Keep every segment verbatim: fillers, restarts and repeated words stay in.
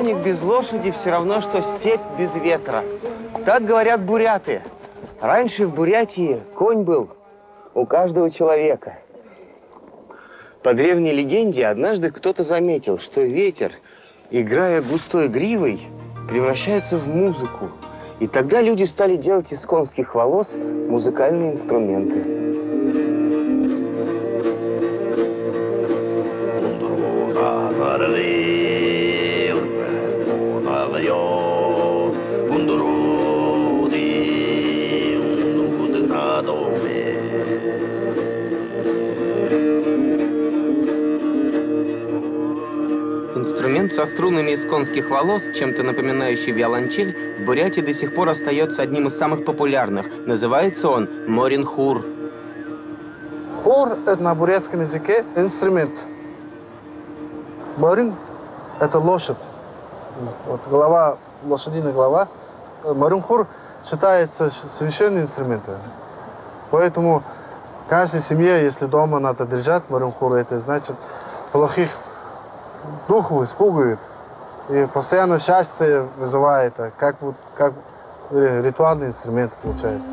коник без лошади все равно, что степь без ветра. Так говорят буряты. Раньше в Бурятии конь был у каждого человека. По древней легенде, однажды кто-то заметил, что ветер, играя густой гривой, превращается в музыку. И тогда люди стали делать из конских волос музыкальные инструменты. Инструмент со струнами из конских волос, чем-то напоминающий виолончель, в Бурятии до сих пор остается одним из самых популярных. Называется он морин-хур. Хур – это на бурятском языке инструмент. Морин – это лошадь. Вот голова, лошадиная голова. Морин-хур считается священным инструментом. Поэтому в каждой семье, если дома надо держать морин-хур, это значит плохих духу испугивает. И постоянно счастье вызывает, как, как ритуальный инструмент получается.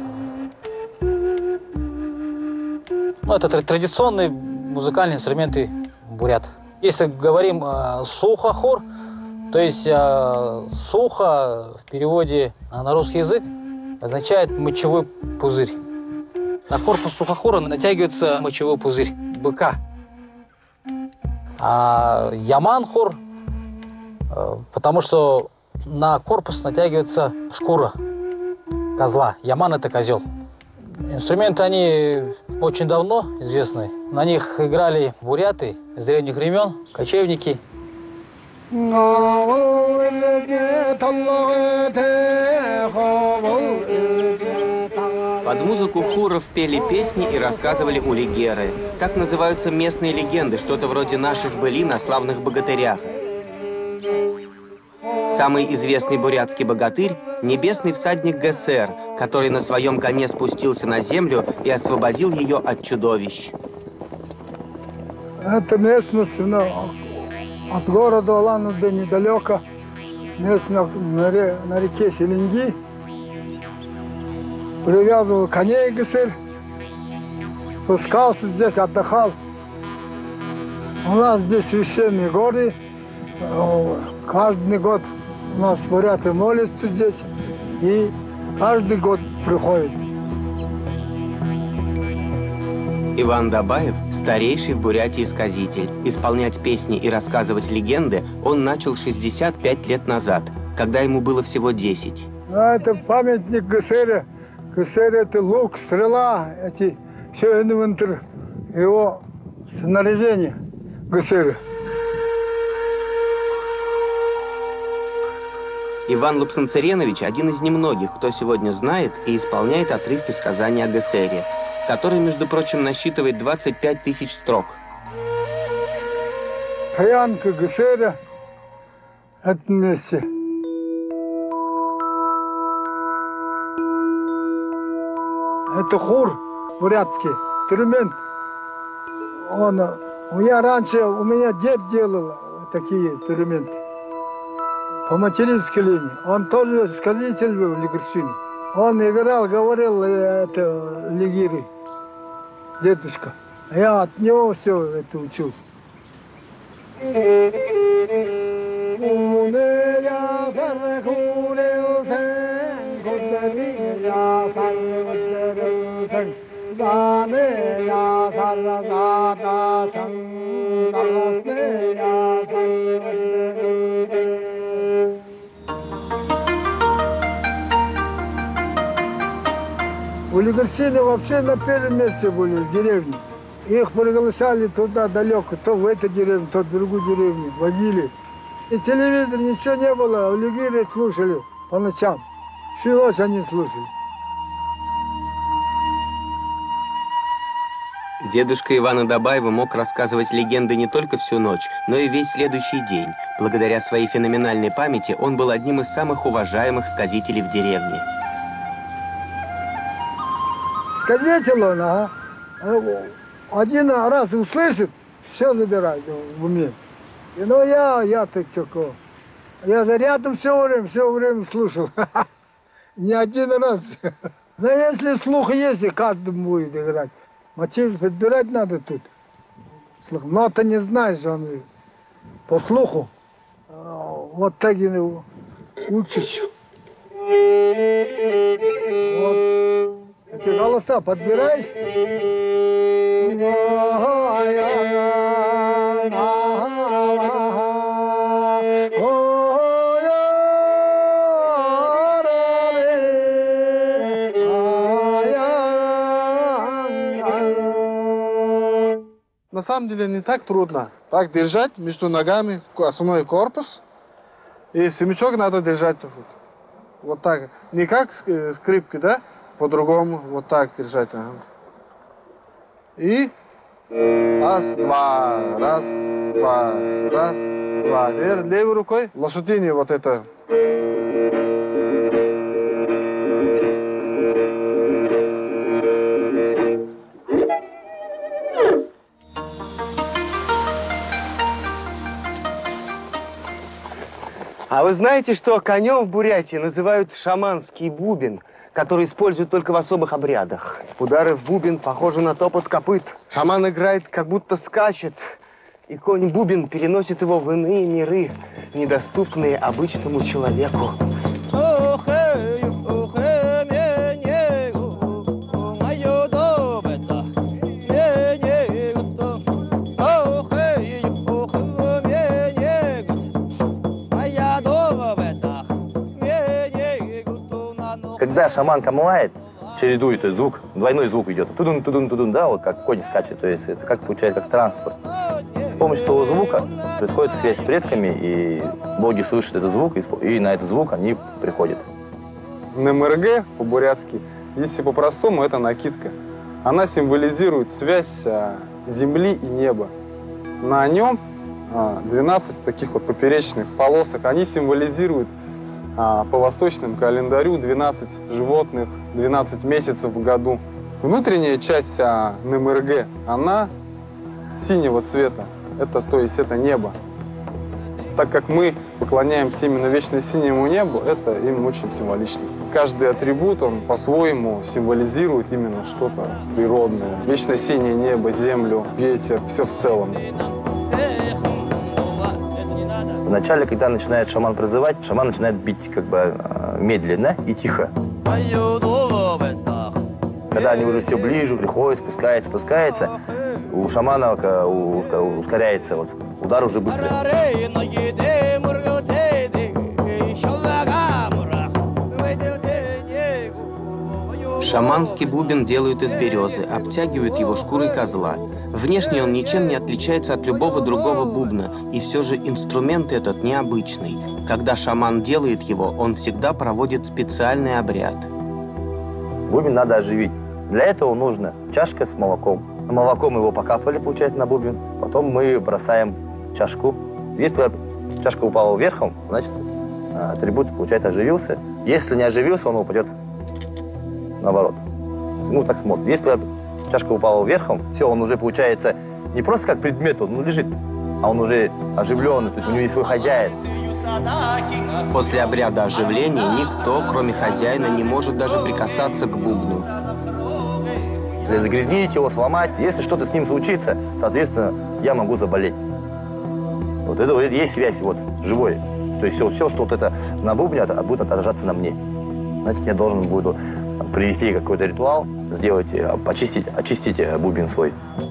Ну, это традиционные музыкальные инструменты бурят. Если говорим э, сухохор, то есть э, сухо в переводе на русский язык означает мочевой пузырь. На корпус сухохора натягивается мочевой пузырь быка. А яман-хор, потому что на корпус натягивается шкура козла. Яман – это козел. Инструменты, они очень давно известны. На них играли буряты с древних времен, кочевники. Под музыку хуров пели песни и рассказывали улигеры. Так называются местные легенды, что-то вроде наших былин о славных богатырях. Самый известный бурятский богатырь – небесный всадник Гесер, который на своем коне спустился на землю и освободил ее от чудовищ. Это местность ну, от города Улан-Удэ недалеко, местность на, ре, на реке Селенги. Привязывал коней Гесер, спускался здесь, отдыхал. У нас здесь священные горы. Каждый год у нас буряты молятся здесь, и каждый год приходят. Иван Дабаев – старейший в Бурятии сказитель. Исполнять песни и рассказывать легенды он начал шестьдесят пять лет назад, когда ему было всего десять. А это памятник Гесере. Гесер – это лук, стрела, эти все инвентарь, его снаряжение Гесера. Иван Лупсан-Царенович – один из немногих, кто сегодня знает и исполняет отрывки сказания о Гесере, который, между прочим, насчитывает двадцать пять тысяч строк. Стоянка Гесера – это месте. Это хур бурятский, инструмент. Он, у меня раньше, у меня дед делал такие инструменты. По материнской линии. Он тоже сказитель был в Лигерщине. Он играл, говорил, это лигиры, дедушка. Я от него все это учился. У Лигерщины вообще на первом месте были, в деревне. Их приглашали туда далеко, то в эту деревню, то в другую деревню, возили. И телевизора ничего не было, а лигеры слушали по ночам. Всю ночь они слушали. Дедушка Ивана Дабаева мог рассказывать легенды не только всю ночь, но и весь следующий день. Благодаря своей феноменальной памяти он был одним из самых уважаемых сказителей в деревне. Сказитель он, а? Один раз услышит, все забирает в уме. И, ну я, я так чего. Я же рядом все время, все время слушал. Не один раз. Да если слух есть, и каждый будет играть. Мотив подбирать надо тут. Но ты не знаешь, он по слуху. Вот так и учишь. Вот. Эти голоса подбираешь. На самом деле не так трудно. Так держать между ногами основной корпус. И семечок надо держать вот так. Не как скрипки, да? По-другому. Вот так держать. Ага. И раз, два, раз, два, раз, два. Теперь левой рукой лошадине вот это. А вы знаете, что конем в Бурятии называют шаманский бубен, который используют только в особых обрядах? Удары в бубен похожи на топот копыт. Шаман играет, как будто скачет, и конь-бубен переносит его в иные миры, недоступные обычному человеку. Когда шаманка млает, чередует то есть звук, двойной звук идет. Тудун, тудун, тудун, да, вот как конь скачет. То есть это как получается, как транспорт. С помощью того звука происходит связь с предками, и боги слышат этот звук, и на этот звук они приходят. НМРГ по-бурятски, если по-простому, это накидка. Она символизирует связь земли и неба. На нем двенадцать таких вот поперечных полосок. Они символизируют по восточному календарю двенадцать животных, двенадцать месяцев в году. Внутренняя часть НМРГ, она синего цвета. Это, то есть это небо. Так как мы поклоняемся именно вечно синему небу, это им очень символично. Каждый атрибут, он по-своему символизирует именно что-то природное. Вечно синее небо, землю, ветер, все в целом. Вначале, когда начинает шаман призывать, шаман начинает бить как бы медленно и тихо. Когда они уже все ближе, приходят, спускается, спускается, у шамана ускоряется, вот, удар уже быстрее. Шаманский бубен делают из березы, обтягивают его шкурой козла. Внешне он ничем не отличается от любого другого бубна, и все же инструмент этот необычный. Когда шаман делает его, он всегда проводит специальный обряд. Бубен надо оживить. Для этого нужна чашка с молоком. Молоком его покапали, получается, на бубен. Потом мы бросаем чашку. Если чашка упала вверхом, значит, атрибут, получается, оживился. Если не оживился, он упадет наоборот. Ну, так смотрит. Если чашка упала вверхом, все, он уже, получается, не просто как предмет, он ну, лежит, а он уже оживленный, то есть у него есть свой хозяин. После обряда оживления никто, кроме хозяина, не может даже прикасаться к бубну. Или загрязнить его, сломать. Если что-то с ним случится, соответственно, я могу заболеть. Вот это, вот это есть связь, вот, живой. То есть все, все, что вот это на бубне, будет отражаться на мне. Значит, я должен буду привести какой-то ритуал, сделать, почистить, очистить бубен свой.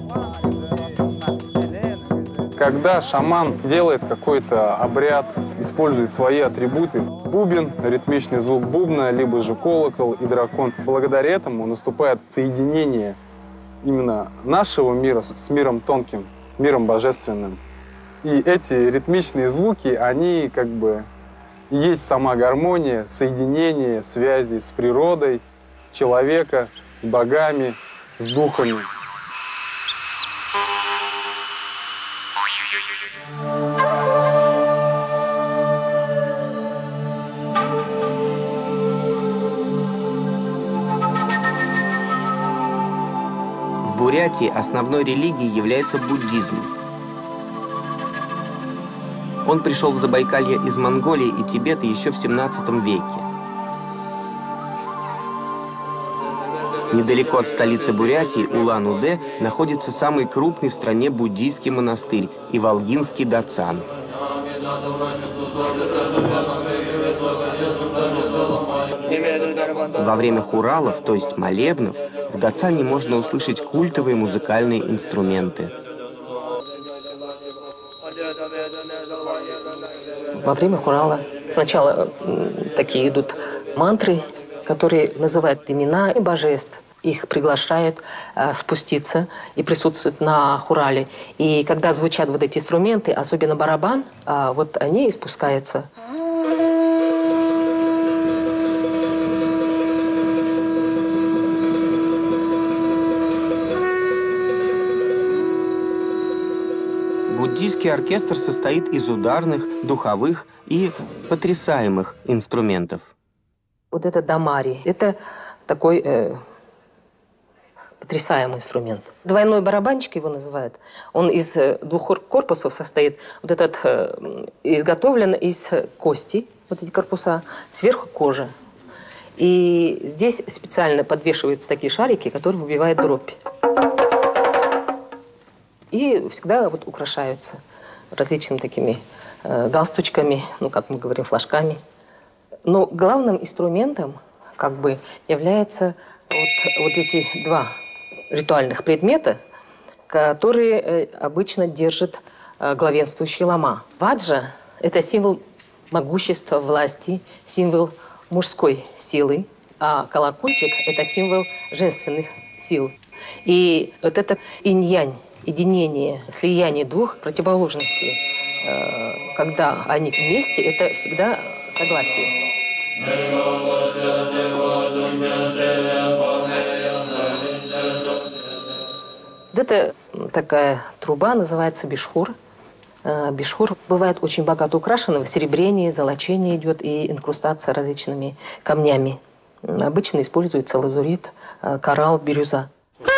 Когда шаман делает какой-то обряд, использует свои атрибуты, бубен, ритмичный звук бубна, либо же колокол и дракон, благодаря этому наступает соединение именно нашего мира с миром тонким, с миром божественным. И эти ритмичные звуки, они как бы и есть сама гармония, соединение, связи с природой, человека, с богами, с духами. В Бурятии основной религией является буддизм. Он пришел в Забайкалье из Монголии и Тибета еще в семнадцатом веке. Недалеко от столицы Бурятии, Улан-Удэ, находится самый крупный в стране буддийский монастырь – Иволгинский Дацан. Во время хуралов, то есть молебнов, в Дацане можно услышать культовые музыкальные инструменты. Во время хурала сначала такие идут мантры, которые называют имена и божеств. Их приглашают э, спуститься и присутствовать на хурале. И когда звучат вот эти инструменты, особенно барабан, э, вот они и спускаются. Буддийский оркестр состоит из ударных, духовых и потрясаемых инструментов. Вот это дамари. Это такой э, потрясаемый инструмент. Двойной барабанчик его называют. Он из э, двух корпусов состоит. Вот этот э, изготовлен из кости, вот эти корпуса, сверху кожа. И здесь специально подвешиваются такие шарики, которые выбивают дробь. И всегда вот украшаются различными такими э, галстучками, ну, как мы говорим, флажками. Но главным инструментом как бы являются вот, вот эти два ритуальных предмета, которые э, обычно держит э, главенствующий лама. Ваджа – это символ могущества, власти, символ мужской силы, а колокольчик – это символ женственных сил. И вот это инь-янь, единение, слияние двух противоположностей, э, когда они вместе, это всегда согласие. Вот это такая труба, называется бишхур. Э, бишхур бывает очень богато украшен, серебрение, золочение идет и инкрустация различными камнями. Обычно используется лазурит, э, коралл, бирюза.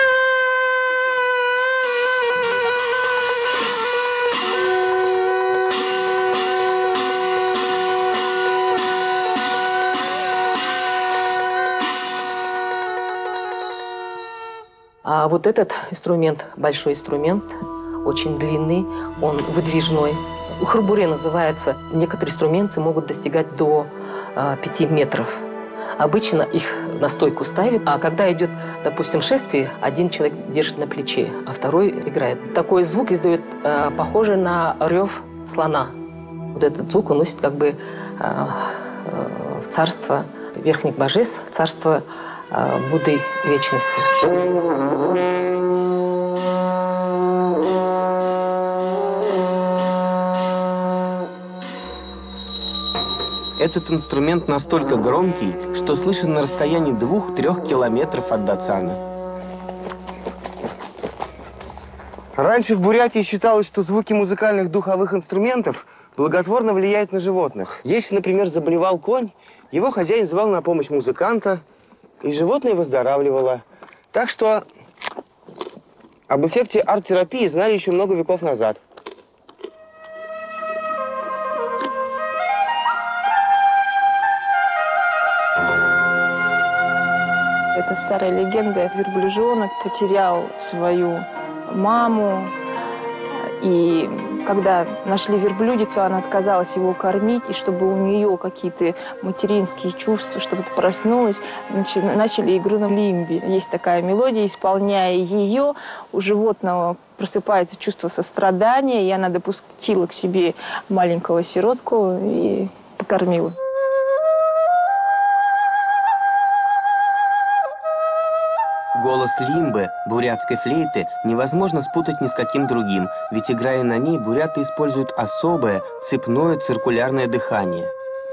А вот этот инструмент, большой инструмент, очень длинный, он выдвижной. У хурбуре называется, некоторые инструменты могут достигать до а, пяти метров. Обычно их на стойку ставят, а когда идет, допустим, шествие, один человек держит на плече, а второй играет. Такой звук издает, а, похожий на рев слона. Вот этот звук уносит как бы а, а, в царство верхних божеств, в царство а, Будды вечности. Этот инструмент настолько громкий, что слышен на расстоянии двух-трех километров от Дацана. Раньше в Бурятии считалось, что звуки музыкальных духовых инструментов благотворно влияют на животных. Если, например, заболевал конь, его хозяин звал на помощь музыканта, и животное выздоравливало. Так что об эффекте арт-терапии знали еще много веков назад. Это старая легенда. Верблюжонок потерял свою маму, и когда нашли верблюдицу, она отказалась его кормить, и чтобы у нее какие-то материнские чувства, чтобы это проснулось, начали игру на лимбе. Есть такая мелодия, исполняя ее, у животного просыпается чувство сострадания, и она допустила к себе маленького сиротку и покормила. Голос лимбы, бурятской флейты, невозможно спутать ни с каким другим, ведь, играя на ней, буряты используют особое цепное циркулярное дыхание.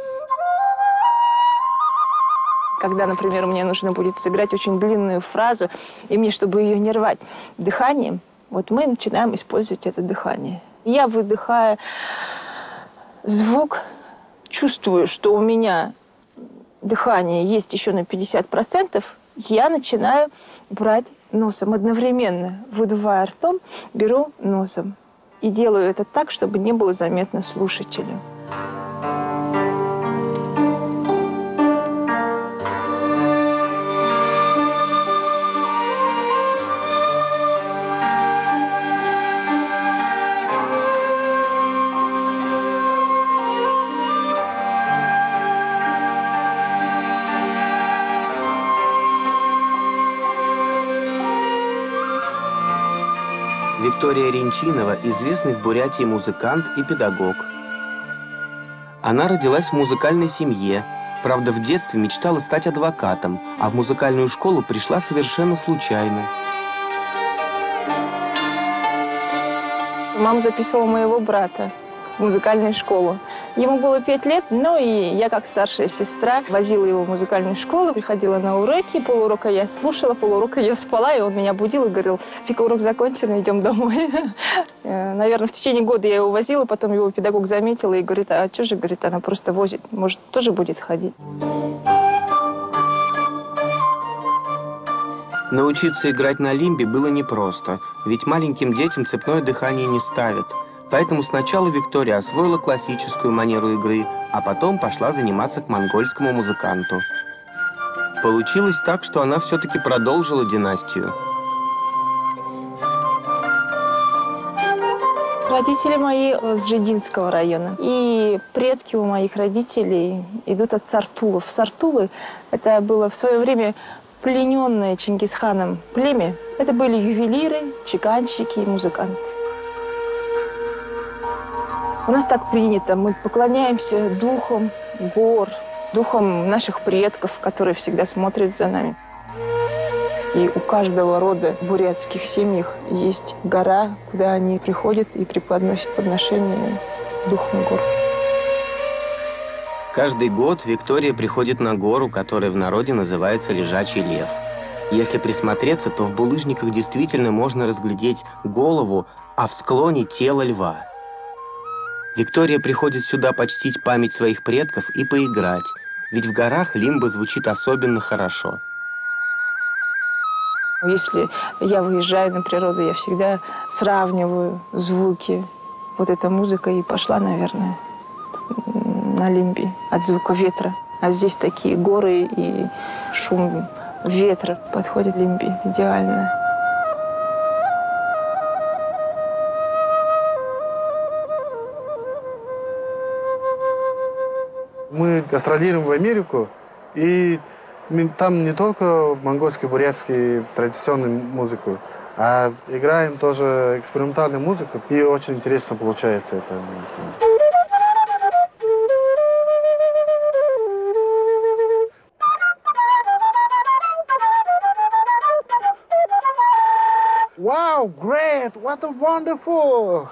Когда, например, мне нужно будет сыграть очень длинную фразу, и мне, чтобы ее не рвать дыханием, вот мы начинаем использовать это дыхание. Я, выдыхая звук, чувствую, что у меня дыхание есть еще на пятьдесят процентов, я начинаю брать носом одновременно, выдувая ртом, беру носом. и делаю это так, чтобы не было заметно слушателю. Виктория Ренчинова – известный в Бурятии музыкант и педагог. Она родилась в музыкальной семье. Правда, в детстве мечтала стать адвокатом, а в музыкальную школу пришла совершенно случайно. Мама записывала моего брата в музыкальную школу. Ему было пять лет, но и я, как старшая сестра, возила его в музыкальную школу, приходила на уроки, полурока я слушала, полурока я спала, и он меня будил и говорил: «Фика, урок закончен, идем домой». Наверное, в течение года я его возила, потом его педагог заметил и говорит: а что же, говорит, она просто возит, может, тоже будет ходить. Научиться играть на лимбе было непросто, ведь маленьким детям цепное дыхание не ставят. Поэтому сначала Виктория освоила классическую манеру игры, а потом пошла заниматься к монгольскому музыканту. Получилось так, что она все-таки продолжила династию. Родители мои с Жидинского района. И предки у моих родителей идут от Сартулов. Сартулы – это было в свое время плененное Чингисханом племя. Это были ювелиры, чеканщики и музыканты. У нас так принято. Мы поклоняемся духам гор, духам наших предков, которые всегда смотрят за нами. И у каждого рода в бурятских семьях есть гора, куда они приходят и преподносят подношения духам гор. Каждый год Виктория приходит на гору, которая в народе называется Лежачий Лев. Если присмотреться, то в булыжниках действительно можно разглядеть голову, а в склоне тело льва. Виктория приходит сюда почтить память своих предков и поиграть, ведь в горах лимба звучит особенно хорошо. Если я выезжаю на природу, я всегда сравниваю звуки. Вот эта музыка и пошла, наверное, на лимбе от звука ветра. А здесь такие горы и шум ветра подходит лимбе идеально. Мы гастролируем в Америку, и там не только монгольскую, бурятскую традиционную музыку, а играем тоже экспериментальную музыку, и очень интересно получается это. Wow, great! What a wonderful!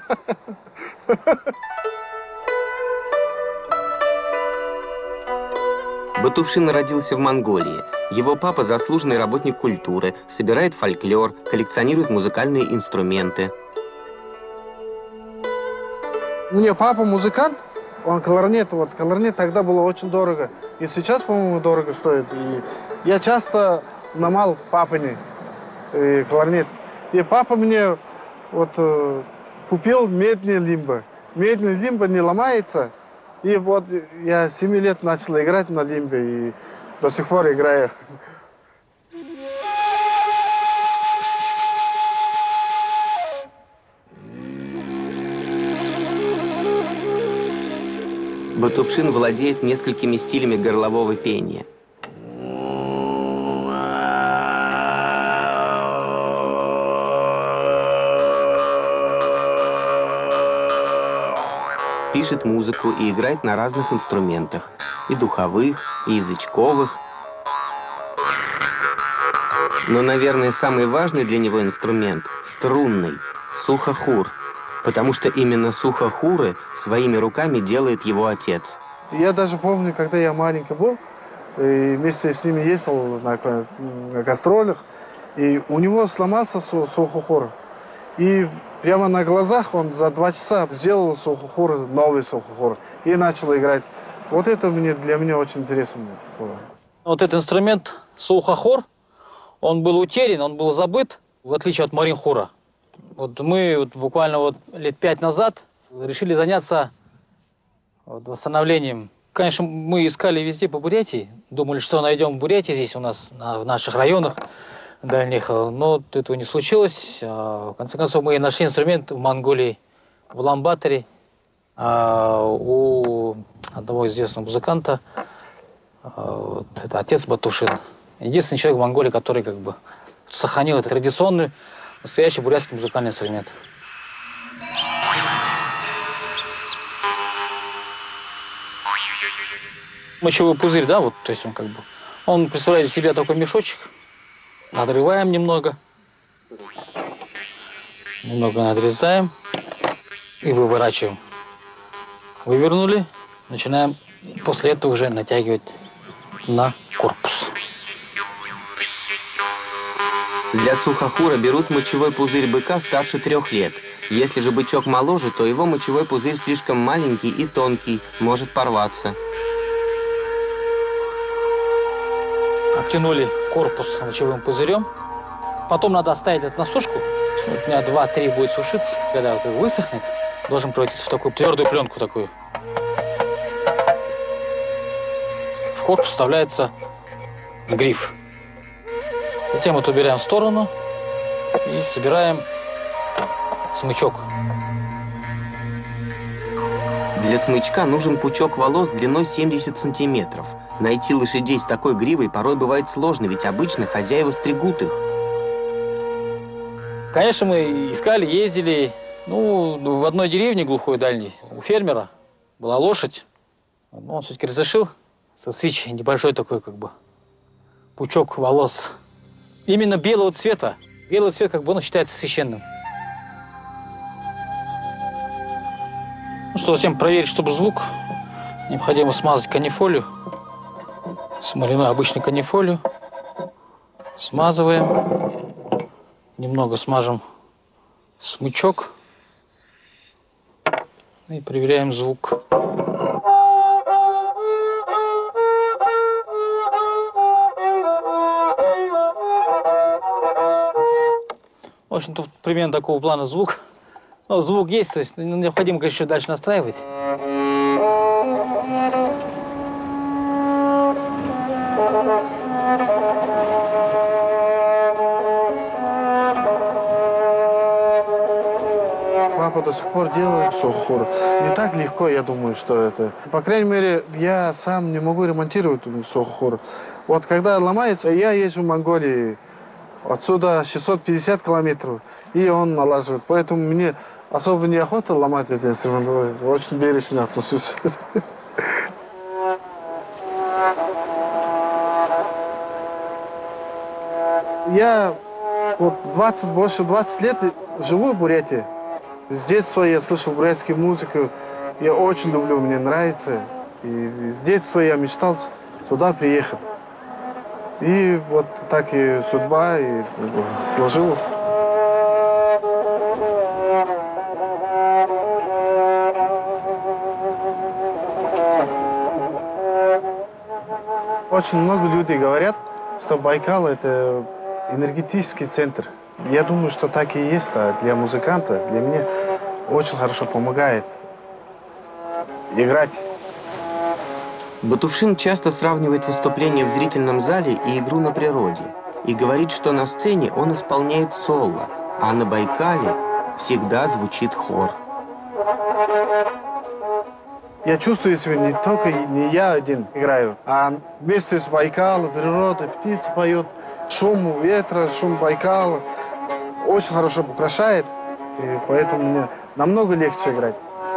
Батувшин родился в Монголии. Его папа – заслуженный работник культуры, собирает фольклор, коллекционирует музыкальные инструменты. У меня папа музыкант, он кларнет, вот кларнет тогда было очень дорого. И сейчас, по-моему, дорого стоит. И я часто ломал папине э, кларнет. И папа мне вот э, купил медный лимба. Медный лимба не ломается. И вот я с семи лет начал играть на лимбе и до сих пор играю. Батувшин владеет несколькими стилями горлового пения. Пишет музыку и играет на разных инструментах, и духовых, и язычковых. Но, наверное, самый важный для него инструмент – струнный, сухохур, потому что именно сухохуры своими руками делает его отец. Я даже помню, когда я маленький был, и вместе с ними ездил на, на гастролях, и у него сломался сухохур. И прямо на глазах он за два часа сделал сухохур, новый сухохур, и начал играть. Вот это мне, для меня очень интересно было. Вот этот инструмент сухохур, он был утерян, он был забыт, в отличие от маринхура. Вот мы вот буквально вот лет пять назад решили заняться вот восстановлением. Конечно, мы искали везде по Бурятии, думали, что найдем в Бурятии здесь у нас, на, в наших районах дальних, но этого не случилось. В конце концов, мы нашли инструмент в Монголии, в Уlan-Баторе, у одного известного музыканта, вот, это отец Батушин. Единственный человек в Монголии, который как бы сохранил этот традиционный, настоящий бурятский музыкальный инструмент. Мочевой пузырь, да, вот, то есть он как бы, он представляет из себя такой мешочек, надрываем немного, немного надрезаем и выворачиваем. Вывернули, начинаем после этого уже натягивать на корпус. Для сухохура берут мочевой пузырь быка старше трех лет. Если же бычок моложе, то его мочевой пузырь слишком маленький и тонкий, может порваться. Обтянули корпус мочевым пузырем. Потом надо оставить это на сушку. Дня два-три будет сушиться. Когда как высохнет, должен превратиться в такую твердую пленку такую. В корпус вставляется гриф. Затем вот убираем в сторону и собираем смычок. Для смычка нужен пучок волос длиной семьдесят сантиметров. Найти лошадей с такой гривой порой бывает сложно, ведь обычно хозяева стригут их. Конечно, мы искали, ездили. Ну, в одной деревне глухой дальней у фермера была лошадь. Но он все-таки разрешил состричь небольшой такой как бы пучок волос. Именно белого цвета. Белый цвет как бы он считается священным. Ну что, затем проверить, чтобы звук. Необходимо смазать канифолию. Смоляной обычной канифолию. Смазываем. Немного смажем смычок. И проверяем звук. В общем, тут примерно такого плана звук. Но звук есть, то есть необходимо, конечно, еще дальше настраивать. Папа до сих пор делает сухохур. Не так легко, я думаю, что это. По крайней мере, я сам не могу ремонтировать сухохур. Вот когда ломается, я езжу в Монголии. Отсюда шестьсот пятьдесят километров, и он налаживает. Поэтому мне особо неохота ломать этот инструмент. Очень бережно отношусь. Я вот двадцать, больше двадцати лет живу в Бурятии. С детства я слышал бурятскую музыку. Я очень люблю, мне нравится. И с детства я мечтал сюда приехать. И вот так и судьба и сложилась. Очень много людей говорят, что Байкал – это энергетический центр. Я думаю, что так и есть. А для музыканта, для меня очень хорошо помогает играть. Батушин часто сравнивает выступление в зрительном зале и игру на природе. И говорит, что на сцене он исполняет соло, а на Байкале всегда звучит хор. Я чувствую себя не только не я один играю, а вместе с Байкалом, природа, птицы поют, шум ветра, шум Байкала. Очень хорошо украшает, и поэтому мне намного легче играть.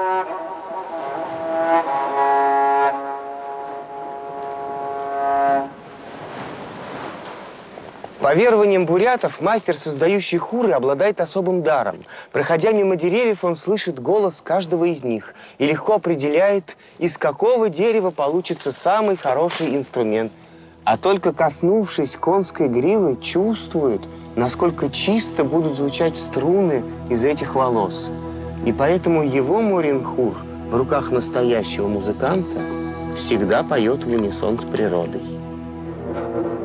По верованиям бурятов, мастер, создающий хуры, обладает особым даром. Проходя мимо деревьев, он слышит голос каждого из них и легко определяет, из какого дерева получится самый хороший инструмент. А только коснувшись конской гривы, чувствует, насколько чисто будут звучать струны из этих волос. И поэтому его морин-хур в руках настоящего музыканта всегда поет в унисон с природой.